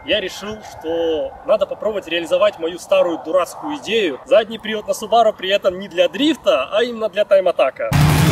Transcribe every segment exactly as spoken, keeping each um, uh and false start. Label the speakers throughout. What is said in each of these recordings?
Speaker 1: я решил, что надо попробовать реализовать мою старую дурацкую идею. Задний привод на Subaru при этом не для дрифта, а именно для тайм-атака.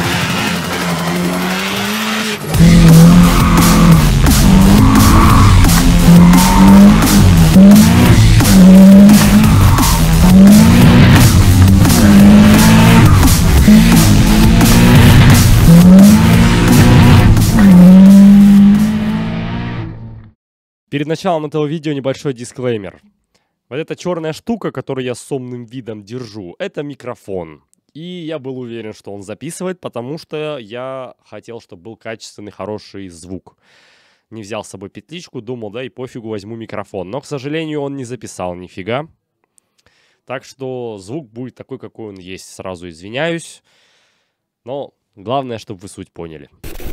Speaker 2: Перед началом этого видео небольшой дисклеймер. Вот эта черная штука, которую я с умным видом держу, это микрофон. И я был уверен, что он записывает, потому что я хотел, чтобы был качественный, хороший звук. Не взял с собой петличку, думал, да и пофигу, возьму микрофон. Но, к сожалению, он не записал нифига. Так что звук будет такой, какой он есть. Сразу извиняюсь. Но главное, чтобы вы суть поняли.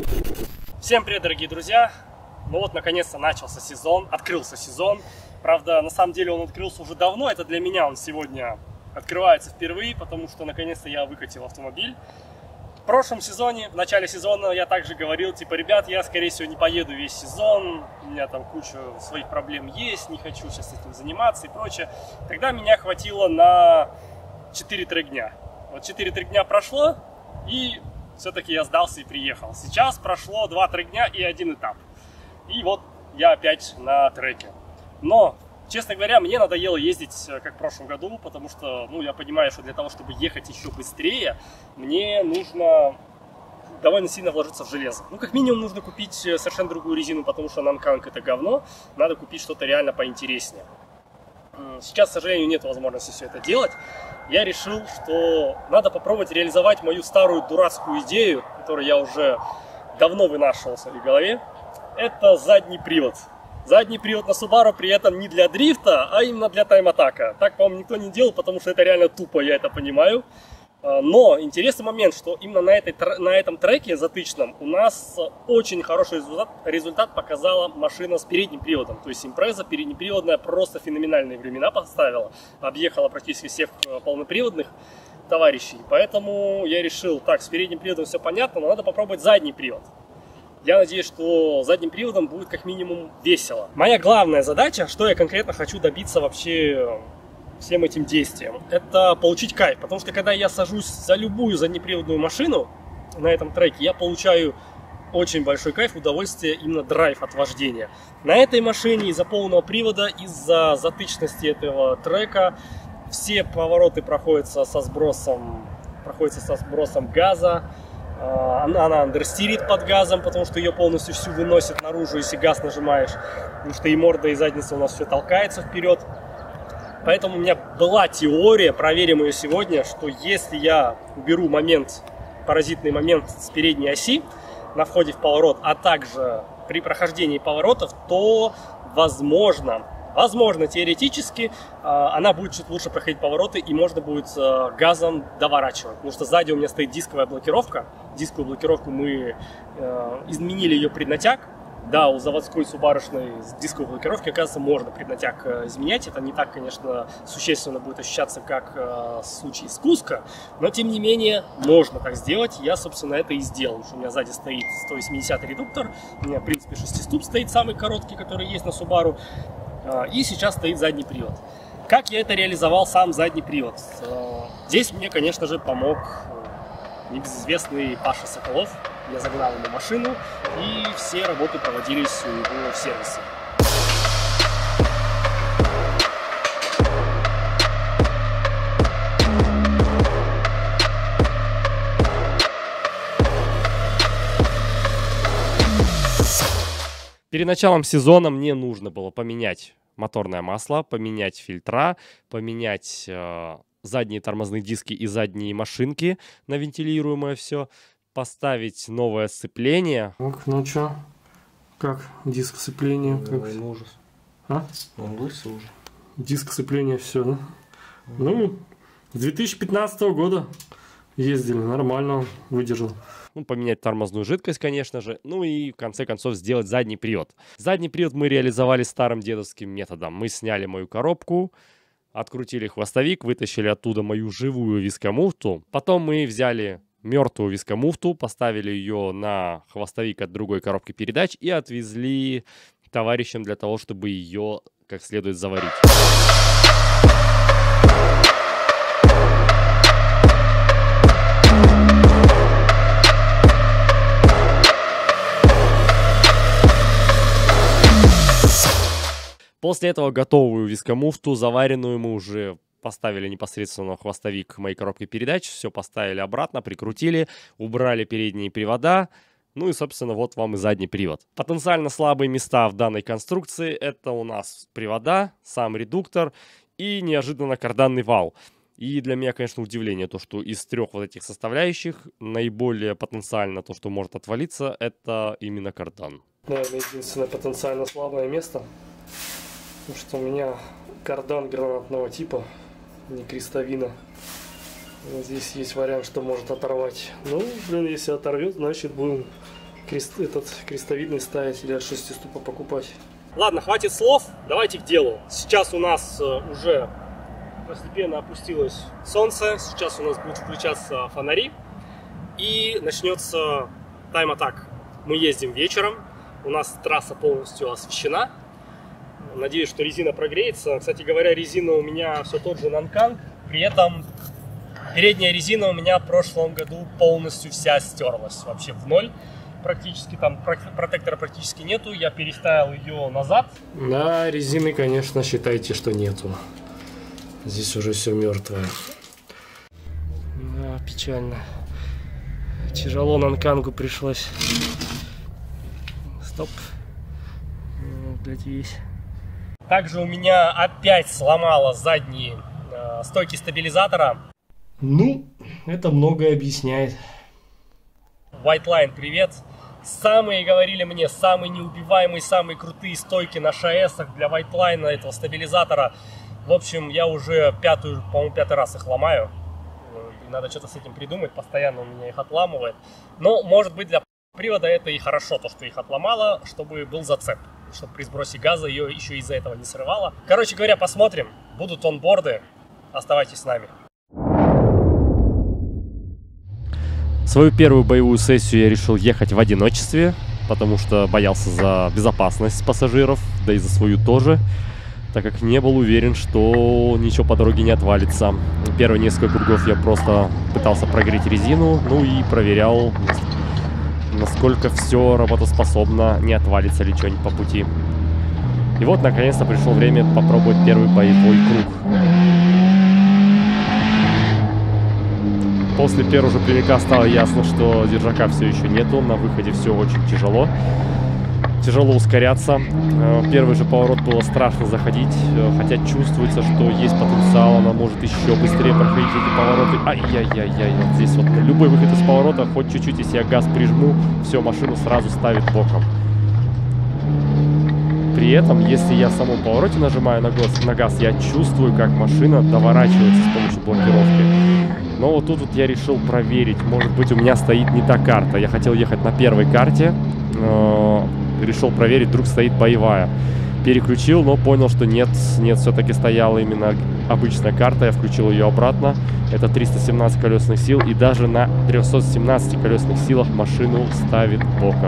Speaker 1: Всем привет, дорогие друзья! Ну вот, наконец-то начался сезон, открылся сезон. Правда, на самом деле он открылся уже давно, это для меня он сегодня открывается впервые, потому что наконец-то я выкатил автомобиль. В прошлом сезоне, в начале сезона я также говорил, типа, ребят, я скорее всего не поеду весь сезон, у меня там куча своих проблем есть, не хочу сейчас этим заниматься и прочее. Тогда меня хватило на четыре-три дня. Вот четыре-три дня прошло, и все-таки я сдался и приехал. Сейчас прошло два-три дня и один этап. И вот я опять на треке. Но, честно говоря, мне надоело ездить, как в прошлом году, потому что, ну, я понимаю, что для того, чтобы ехать еще быстрее, мне нужно довольно сильно вложиться в железо. Ну, как минимум, нужно купить совершенно другую резину, потому что Нанканг это говно. Надо купить что-то реально поинтереснее. Сейчас, к сожалению, нет возможности все это делать. Я решил, что надо попробовать реализовать мою старую дурацкую идею, которую я уже давно вынашивал в своей голове. Это задний привод. Задний привод на Subaru при этом не для дрифта, а именно для тайм-атака. Так, по-моему, никто не делал, потому что это реально тупо, я это понимаю. Но интересный момент, что именно на, этой, на этом треке затычном у нас очень хороший результат, результат показала машина с передним приводом. То есть Impreza переднеприводная просто феноменальные времена поставила. Объехала практически всех полноприводных товарищей. Поэтому я решил, так, с передним приводом все понятно, но надо попробовать задний привод. Я надеюсь, что задним приводом будет как минимум весело. Моя главная задача, что я конкретно хочу добиться вообще всем этим действием, это получить кайф. Потому что когда я сажусь за любую заднеприводную машину на этом треке, я получаю очень большой кайф, удовольствие, именно драйв от вождения. На этой машине из-за полного привода, из-за затычности этого трека, все повороты проходятся со сбросом, проходятся со сбросом газа. Она андерстирит под газом, потому что ее полностью всю выносит наружу, если газ нажимаешь. Потому что и морда, и задница у нас все толкается вперед. Поэтому у меня была теория, проверим ее сегодня, что если я уберу момент, паразитный момент с передней оси на входе в поворот, а также при прохождении поворотов, то возможно... Возможно, теоретически она будет чуть лучше проходить повороты и можно будет газом доворачивать. Потому что сзади у меня стоит дисковая блокировка. Дисковую блокировку мы изменили ее преднатяг. Да, у заводской субарушной с дисковой блокировки, оказывается, можно преднатяг изменять. Это не так, конечно, существенно будет ощущаться, как в случае спуска. Но, тем не менее, можно так сделать. Я, собственно, это и сделал. Потому что у меня сзади стоит сто восьмидесятый редуктор. У меня, в принципе, шестиступ стоит самый короткий, который есть на Subaru. И сейчас стоит задний привод. Как я это реализовал, сам задний привод? Здесь мне, конечно же, помог небезызвестный Паша Соколов. Я загнал ему машину, и все работы проводились у него в сервисе.
Speaker 2: Перед началом сезона мне нужно было поменять моторное масло, поменять фильтра, поменять э, задние тормозные диски и задние машинки на вентилируемое все, поставить новое сцепление.
Speaker 3: Так, ну чё, как диск сцепления?
Speaker 4: Ну,
Speaker 3: как...
Speaker 4: ужас.
Speaker 3: А?
Speaker 4: Он лысый уже.
Speaker 3: Диск сцепления, все, да? Mm-hmm. Ну, с две тысячи пятнадцатого года ездили, нормально он выдержал.
Speaker 2: Ну, поменять тормозную жидкость, конечно же. Ну и, в конце концов, сделать задний привод. Задний привод мы реализовали старым дедовским методом. Мы сняли мою коробку, открутили хвостовик, вытащили оттуда мою живую вискомуфту. Потом мы взяли мертвую вискомуфту, поставили ее на хвостовик от другой коробки передач и отвезли товарищам для того, чтобы ее как следует заварить. После этого готовую вискомуфту, заваренную, мы уже поставили непосредственно хвостовик моей коробки передач, все поставили обратно, прикрутили, убрали передние привода, ну и, собственно, вот вам и задний привод. Потенциально слабые места в данной конструкции — это у нас привода, сам редуктор и неожиданно карданный вал. И для меня, конечно, удивление то, что из трех вот этих составляющих наиболее потенциально то, что может отвалиться, это именно кардан.
Speaker 3: Наверное, единственное потенциально слабое место, потому что у меня кардан гранатного типа, не крестовина. Вот здесь есть вариант, что может оторвать. Ну, блин, если оторвет, значит будем крест, этот крестовидный ставить или от шестиступа покупать.
Speaker 1: Ладно, хватит слов, давайте к делу. Сейчас у нас уже постепенно опустилось солнце, сейчас у нас будут включаться фонари и начнется тайм-атак. Мы ездим вечером, у нас трасса полностью освещена. Надеюсь, что резина прогреется. Кстати говоря, резина у меня все тот же Нанканг. При этом передняя резина у меня в прошлом году полностью вся стерлась. Вообще в ноль практически. Там протектора практически нету. Я переставил ее назад.
Speaker 3: Да, резины, конечно, считайте, что нету. Здесь уже все мертвое. Да, печально. Тяжело Нанкангу пришлось. Стоп. Блять, весь.
Speaker 1: Также у меня опять сломало задние э, стойки стабилизатора.
Speaker 3: Ну, это многое объясняет.
Speaker 1: White Line, привет. Самые, говорили мне, самые неубиваемые, самые крутые стойки на ШАЭСах для White Line, этого стабилизатора. В общем, я уже пятую, по-моему, пятый раз их ломаю. Надо что-то с этим придумать, постоянно у меня их отламывает. Но, может быть, для привода это и хорошо, то, что их отломало, чтобы был зацеп. Чтобы при сбросе газа ее еще из-за этого не срывало. Короче говоря, посмотрим. Будут онборды. Оставайтесь с нами.
Speaker 2: Свою первую боевую сессию я решил ехать в одиночестве, потому что боялся за безопасность пассажиров, да и за свою тоже, так как не был уверен, что ничего по дороге не отвалится. Первые несколько кругов я просто пытался прогреть резину, ну и проверял, насколько все работоспособно, не отвалится ли что-нибудь по пути. И вот, наконец-то, пришло время попробовать первый боевой круг. После первого же прямика стало ясно, что держака все еще нету, на выходе все очень тяжело. Тяжело ускоряться. Первый же поворот было страшно заходить, хотя чувствуется, что есть потенциал, она может еще быстрее проходить эти повороты. Ай-яй-яй-яй, вот здесь вот любой выход из поворота, хоть чуть-чуть, если я газ прижму, все, машину сразу ставит боком. При этом, если я в самом повороте нажимаю на газ, на газ, я чувствую, как машина доворачивается с помощью блокировки. Но вот тут вот я решил проверить, может быть, у меня стоит не та карта. Я хотел ехать на первой карте, но решил проверить, вдруг стоит боевая. Переключил, но понял, что нет, нет, все-таки стояла именно обычная карта. Я включил ее обратно. Это триста семнадцать колесных сил, и даже на трёхсот семнадцати колесных силах машину ставит боком.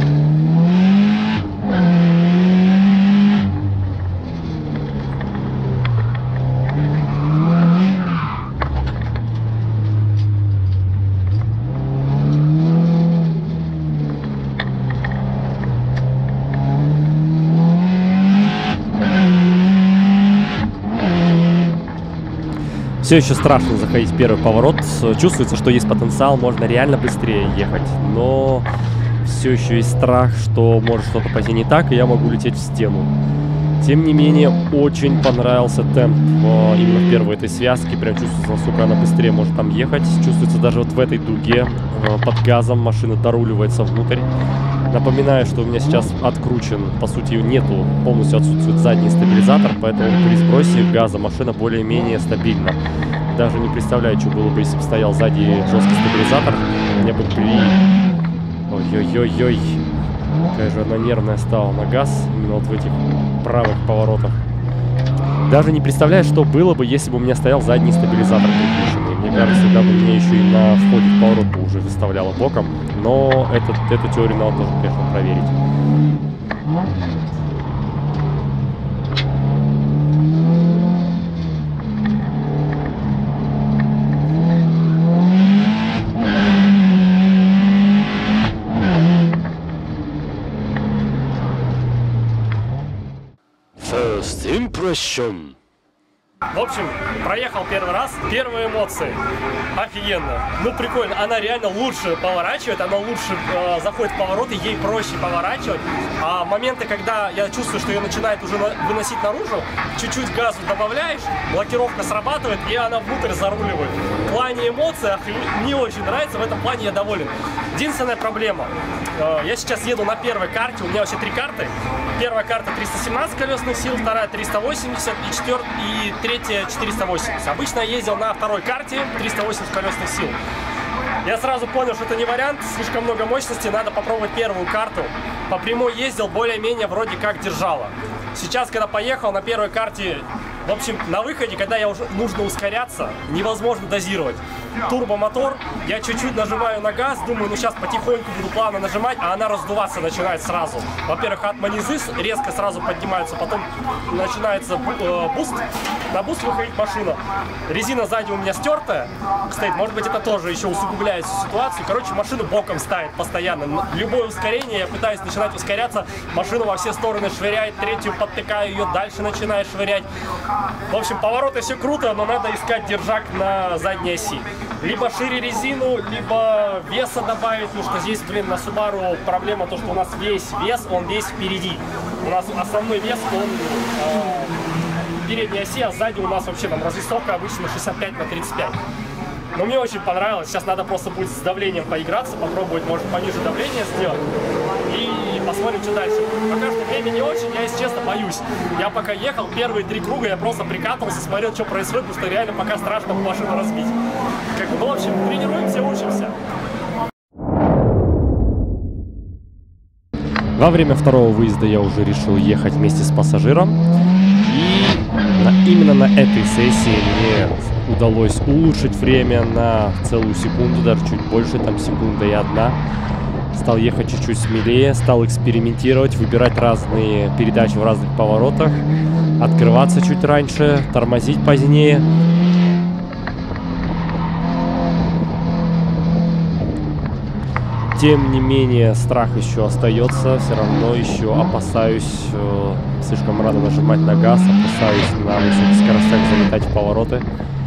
Speaker 2: Все еще страшно заходить в первый поворот. Чувствуется, что есть потенциал, можно реально быстрее ехать. Но все еще есть страх, что может что-то пойти не так, и я могу лететь в стену. Тем не менее, очень понравился темп именно в первой этой связке. Прям чувствуется, насколько она быстрее может там ехать. Чувствуется даже вот в этой дуге. Под газом машина доруливается внутрь. Напоминаю, что у меня сейчас откручен, по сути, нету, полностью отсутствует задний стабилизатор, поэтому при сбросе газа машина более-менее стабильна. Даже не представляю, что было бы, если бы стоял сзади жесткий стабилизатор. Мне бы при... Ой-ой-ой-ой. Какая же она нервная стала на газ, именно вот в этих правых поворотах. Даже не представляю, что было бы, если бы у меня стоял задний стабилизатор приключенный. Мне кажется, тогда бы мне еще и на входе в поворот бы уже выставляло боком. Но этот, эту теорию надо тоже, конечно, проверить. First impression.
Speaker 1: В общем, проехал первый раз, первые эмоции. Офигенно. Ну, прикольно. Она реально лучше поворачивает, она лучше э, заходит в повороты, ей проще поворачивать. А моменты, когда я чувствую, что ее начинает уже на, выносить наружу, чуть-чуть газу добавляешь, блокировка срабатывает, и она внутрь заруливает. В плане эмоций мне очень нравится, в этом плане я доволен. Единственная проблема. Э, я сейчас еду на первой карте, у меня вообще три карты. Первая карта триста семнадцать колесных сил, вторая триста восемьдесят и, четвертая, и третья четыреста восемьдесят. Обычно я ездил на второй карте триста восемьдесят колесных сил. Я сразу понял, что это не вариант, слишком много мощности, надо попробовать первую карту. По прямой ездил, более-менее вроде как держала. Сейчас, когда поехал на первой карте, в общем, на выходе, когда я уже нужно ускоряться, невозможно дозировать. Турбомотор, я чуть-чуть нажимаю на газ, думаю, ну сейчас потихоньку буду плавно нажимать, а она раздуваться начинает сразу. Во-первых, от манизы резко сразу поднимаются, потом начинается буст, на буст выходит машина. Резина сзади у меня стертая, стоит, может быть, это тоже еще усугубляет ситуацию. Короче, машину боком ставит постоянно. Любое ускорение, я пытаюсь начинать ускоряться, машину во все стороны швыряет, третью подтыкаю, ее дальше начинает швырять. В общем, повороты все круто, но надо искать держак на задней оси. Либо шире резину, либо веса добавить, потому что здесь, блин, на Subaru проблема то, что у нас весь вес, он весь впереди. У нас основной вес, он э, в передней оси, а сзади у нас вообще там развесовка обычно шестьдесят пять на тридцать пять. Но мне очень понравилось, сейчас надо просто будет с давлением поиграться, попробовать, может, пониже давление сделать. И посмотрим, что дальше. Пока что время не очень, я, если честно, боюсь. Я пока ехал, первые три круга я просто прикатывался, смотрел, что происходит, потому что реально пока страшно машину разбить. Как бы, в общем, тренируемся, учимся.
Speaker 2: Во время второго выезда я уже решил ехать вместе с пассажиром. И на, именно на этой сессии мне удалось улучшить время на целую секунду, даже чуть больше, там секунда и одна. Стал ехать чуть-чуть смелее, стал экспериментировать, выбирать разные передачи в разных поворотах, открываться чуть раньше, тормозить позднее. Тем не менее, страх еще остается, все равно еще опасаюсь э, слишком рано нажимать на газ, опасаюсь на высоких скоростях залетать в повороты.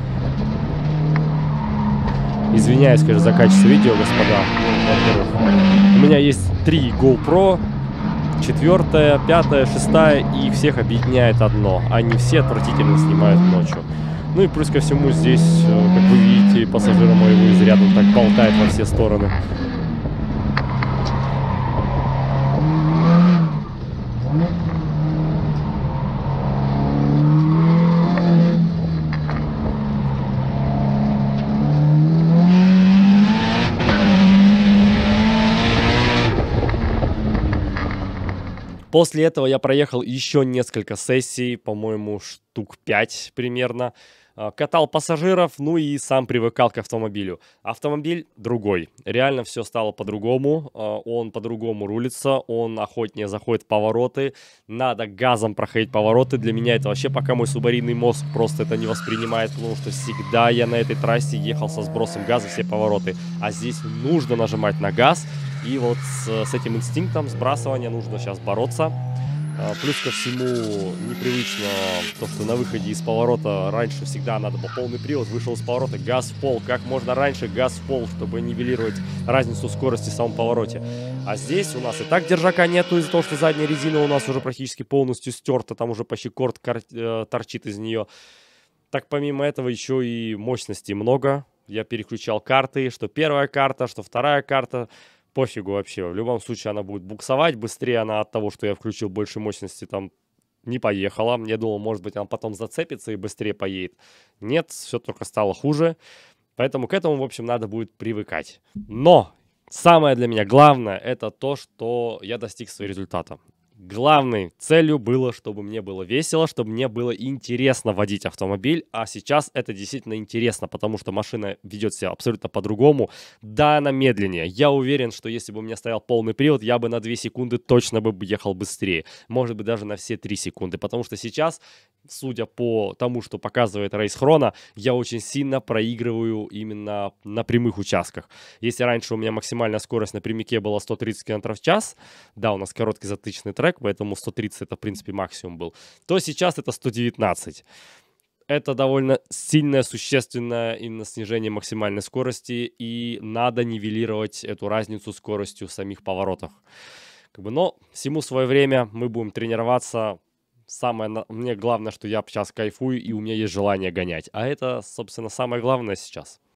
Speaker 2: Извиняюсь, конечно, за качество видео, господа. Ну, во-первых, у меня есть три GoPro, четвертая, пятая, шестая, и их всех объединяет одно. Они все отвратительно снимают ночью. Ну и плюс ко всему здесь, как вы видите, пассажира моего изрядно так болтает во все стороны. После этого я проехал еще несколько сессий, по-моему, штук пять примерно. Катал пассажиров, ну и сам привыкал к автомобилю. Автомобиль другой. Реально все стало по-другому. Он по-другому рулится, он охотнее заходит в повороты. Надо газом проходить повороты. Для меня это вообще пока мой субарийный мозг просто это не воспринимает, потому что всегда я на этой трассе ехал со сбросом газа все повороты. А здесь нужно нажимать на газ. И вот с, с этим инстинктом сбрасывания нужно сейчас бороться. А, плюс ко всему непривычно то, что на выходе из поворота раньше всегда надо был полный привод, вышел из поворота, газ в пол, как можно раньше газ в пол, чтобы нивелировать разницу скорости в самом повороте. А здесь у нас и так держака нету из-за того, что задняя резина у нас уже практически полностью стерта, там уже почти корт торчит из нее. Так помимо этого еще и мощности много. Я переключал карты, что первая карта, что вторая карта. Пофигу вообще, в любом случае она будет буксовать, быстрее она от того, что я включил больше мощности, там не поехала. Я думал, может быть, она потом зацепится и быстрее поедет. Нет, все только стало хуже, поэтому к этому, в общем, надо будет привыкать. Но самое для меня главное, это то, что я достиг своего результата. Главной целью было, чтобы мне было весело, чтобы мне было интересно водить автомобиль, а сейчас это действительно интересно, потому что машина ведет себя абсолютно по-другому. Да, она медленнее. Я уверен, что если бы у меня стоял полный привод, я бы на две секунды точно бы ехал быстрее. Может быть, даже на все три секунды, потому что сейчас судя по тому, что показывает Race Chrono, я очень сильно проигрываю именно на прямых участках. Если раньше у меня максимальная скорость на прямике была сто тридцать километров в час, да, у нас короткий затычный трек, поэтому сто тридцать это, в принципе, максимум был, то сейчас это сто девятнадцать. Это довольно сильное, существенное именно снижение максимальной скорости, и надо нивелировать эту разницу скоростью в самих поворотах. Как бы, но всему свое время, мы будем тренироваться. Самое, на- мне главное, что я сейчас кайфую, и у меня есть желание гонять. А это, собственно, самое главное сейчас.